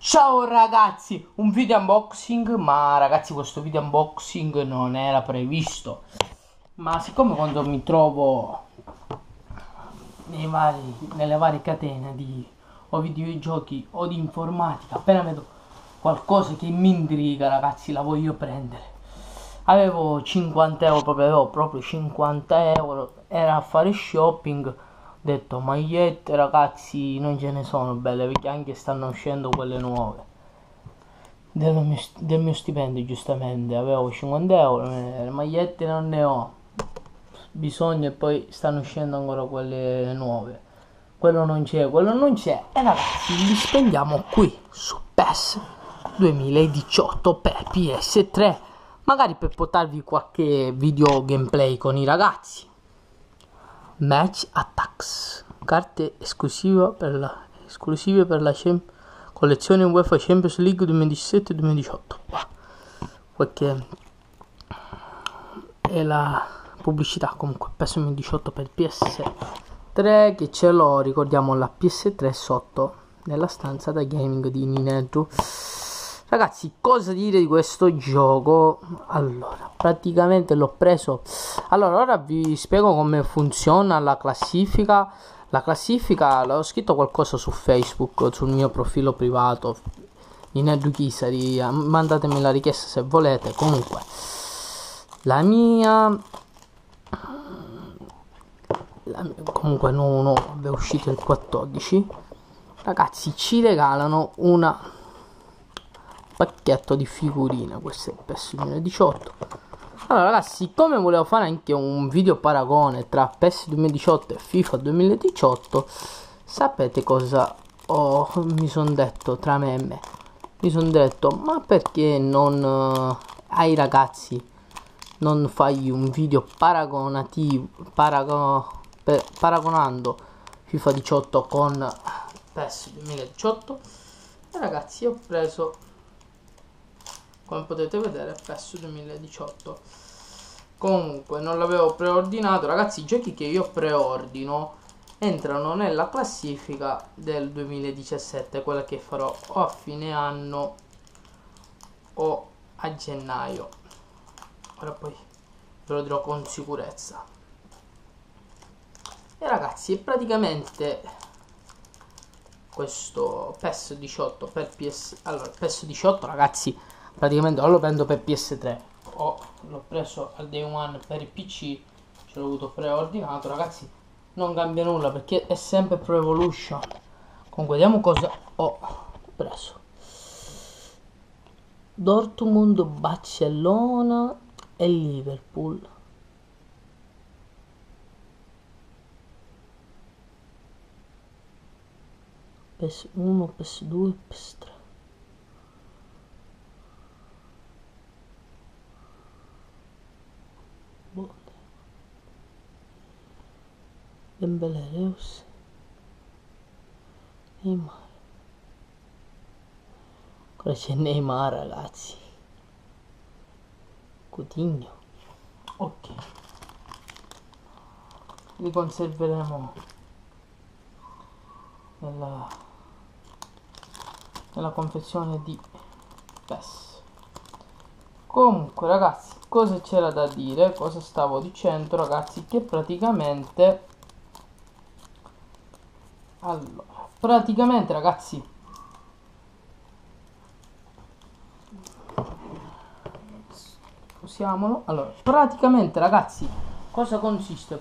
Ciao ragazzi, un video unboxing, ma ragazzi questo video unboxing non era previsto, ma siccome quando mi trovo nelle varie catene di o videogiochi o di informatica, appena vedo qualcosa che mi intriga ragazzi la voglio prendere. Avevo 50 euro, avevo proprio 50 euro, era a fare shopping, ho detto magliette ragazzi non ce ne sono belle perché anche stanno uscendo quelle nuove del mio stipendio. Giustamente avevo 50 euro, le magliette non ne ho bisogno e poi stanno uscendo ancora quelle nuove, quello non c'è e ragazzi li spendiamo qui su PES 2018 per PS3, magari per portarvi qualche video gameplay con i ragazzi. Match Attacks, carte esclusive per la collezione UEFA Champions League 2017-2018. Perché è la pubblicità comunque PES 2018 per PS3 che ce l'ho, ricordiamo la PS3 sotto nella stanza da gaming di Ninetto. Ragazzi, cosa dire di questo gioco? Allora, praticamente l'ho preso. Allora, ora vi spiego come funziona la classifica. La classifica, l'ho scritto qualcosa su Facebook, sul mio profilo privato, Ninetto Chisari. Mandatemi la richiesta se volete. Comunque, la mia comunque no, è uscito il 14. Ragazzi, ci regalano un pacchetto di figurine. Questo è il PES 2018. Allora ragazzi, siccome volevo fare anche un video paragone tra PES 2018 e FIFA 2018, sapete cosa mi sono detto tra me e me? Mi sono detto, ma perché non ai ragazzi non fai un video paragonando FIFA 18 con PES 2018? E ragazzi, ho preso, come potete vedere, PES 2018. Comunque non l'avevo preordinato. Ragazzi, i giochi che io preordino entrano nella classifica del 2017, quella che farò o a fine anno o a gennaio. Ora poi ve lo dirò con sicurezza. E ragazzi, è praticamente questo PES 18 per PS. Allora, PES 18 ragazzi, praticamente o lo prendo per PS3 o l'ho preso al day one per il PC, ce l'ho avuto preordinato. Ragazzi, non cambia nulla perché è sempre Pro Evolution. Comunque vediamo cosa ho preso. Dortmund, Barcellona e Liverpool. PES 1, PES 2, PES 3. Dembélé, Reus, Neymar. Ancora c'è Neymar ragazzi. Coutinho. Ok, li conserveremo nella confezione di PES. Comunque ragazzi, cosa c'era da dire? Cosa stavo dicendo ragazzi? Che praticamente ragazzi, usiamolo. Allora, praticamente ragazzi, cosa consiste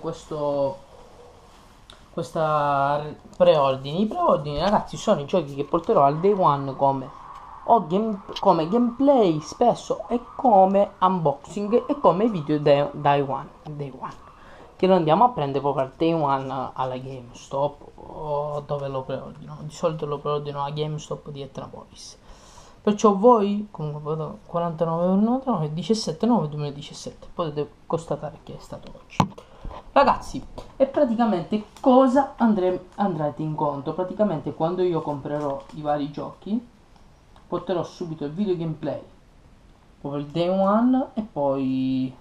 questa preordini? I preordini ragazzi sono i giochi che porterò al day one come gameplay spesso e come unboxing e come video day one che lo andiamo a prendere proprio al day one alla GameStop o dove lo preordino. Di solito lo preordino a GameStop di Etnapolis. Perciò voi comunque 49,99 17,9 2017 potete constatare che è stato oggi. Ragazzi, e praticamente cosa andrete incontro? Praticamente quando io comprerò i vari giochi porterò subito il video gameplay, proprio il day one, e poi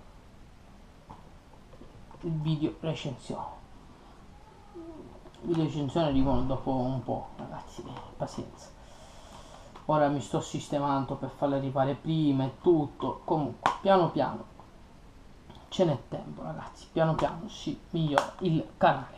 il video recensione. Il video recensione arrivano dopo un po', ragazzi, pazienza. ora mi sto sistemando per farle arrivare prima e tutto. Comunque piano piano ce n'è tempo, ragazzi, piano piano si migliora il canale.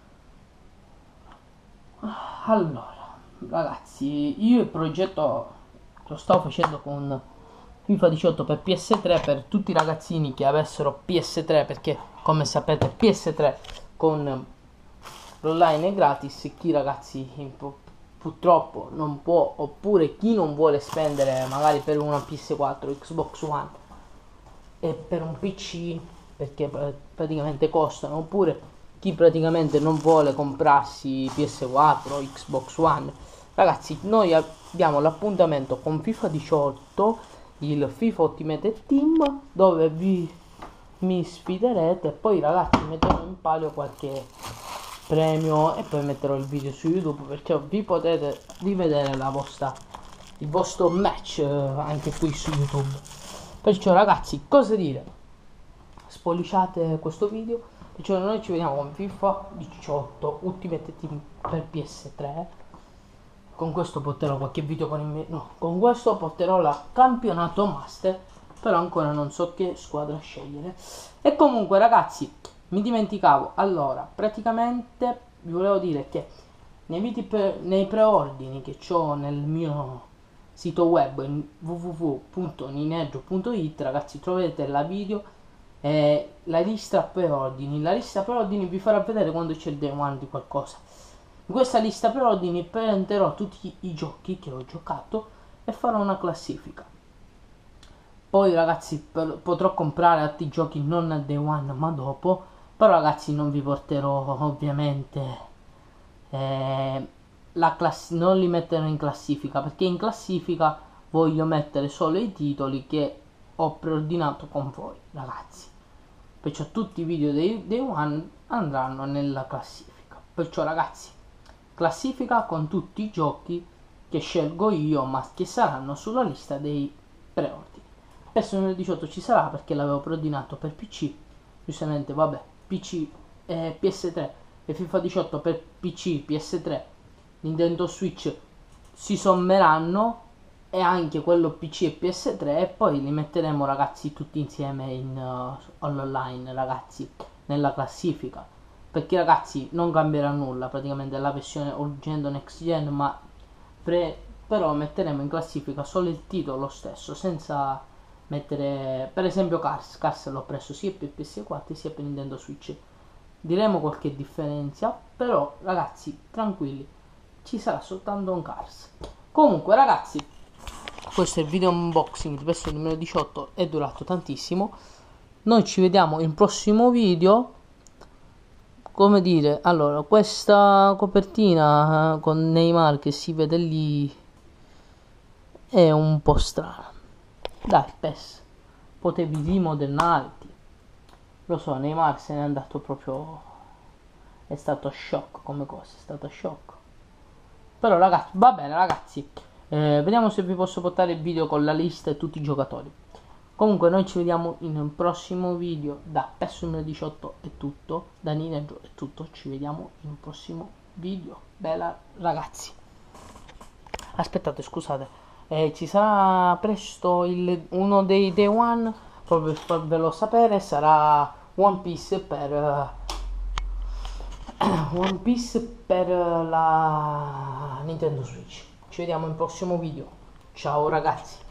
Allora, ragazzi, io il progetto lo sto facendo con FIFA 18 per PS3 per tutti i ragazzini che avessero PS3, perché come sapete PS3 con l'online è gratis. Chi, ragazzi, purtroppo non può, oppure chi non vuole spendere magari per una PS4, Xbox One e per un PC, perché praticamente costano, oppure chi praticamente non vuole comprarsi PS4 o Xbox One. Ragazzi, noi abbiamo l'appuntamento con FIFA 18, il FIFA Ultimate Team, dove mi sfiderete e poi, ragazzi, metterò in palio qualche premio e poi metterò il video su YouTube, perché vi potete rivedere il vostro match anche qui su YouTube. Perciò, ragazzi, cosa dire? Spolliciate questo video. Perciò noi ci vediamo con FIFA 18 Ultimate Team per PS3. Con questo porterò qualche video con il mio... No, con questo porterò la campionato master, però ancora non so che squadra scegliere. E comunque, ragazzi, mi dimenticavo. Allora, praticamente vi volevo dire che nei preordini che ho nel mio sito web www.nineggio.it, ragazzi, troverete la video e la lista preordini. La lista preordini vi farà vedere quando c'è il day one di qualcosa. In questa lista preordini prenderò tutti i giochi che ho giocato e farò una classifica. Poi, ragazzi, potrò comprare altri giochi non al day one ma dopo. Però, ragazzi, non vi porterò ovviamente non li metterò in classifica, perché in classifica voglio mettere solo i titoli che ho preordinato con voi, ragazzi. Perciò tutti i video dei day one andranno nella classifica. Perciò, ragazzi, classifica con tutti i giochi che scelgo io ma che saranno sulla lista dei preordini. Adesso nel 18 ci sarà perché l'avevo preordinato per PC, giustamente, vabbè, PC PS3 e FIFA 18 per PC, PS3, Nintendo Switch si sommeranno, e anche quello PC e PS3, e poi li metteremo, ragazzi, tutti insieme online, ragazzi, nella classifica, perché, ragazzi, non cambierà nulla praticamente la versione old gen o next gen, ma però metteremo in classifica solo il titolo stesso, senza mettere, per esempio, Cars l'ho preso sia per PS4 sia per Nintendo Switch. Diremo qualche differenza, però, ragazzi, tranquilli, ci sarà soltanto un Cars. Comunque, ragazzi, questo è il video unboxing di PES numero 18, è durato tantissimo. Noi ci vediamo in prossimo video. Come dire, allora, questa copertina con Neymar che si vede lì è un po' strana. Dai, PES, potevi rimodernarti. Lo so, Neymar se n'è andato proprio, è stato shock come cosa, è stato shock. Però, ragazzi, va bene, ragazzi, vediamo se vi posso portare il video con la lista e tutti i giocatori. Comunque noi ci vediamo in un prossimo video. Da PES numero 18 è tutto, da Nineggio è tutto, ci vediamo in un prossimo video. Bella, ragazzi. Aspettate, scusate, ci sarà presto uno dei day one, proprio per farvelo sapere. Sarà One Piece per la Nintendo Switch. Ci vediamo in prossimo video. Ciao, ragazzi.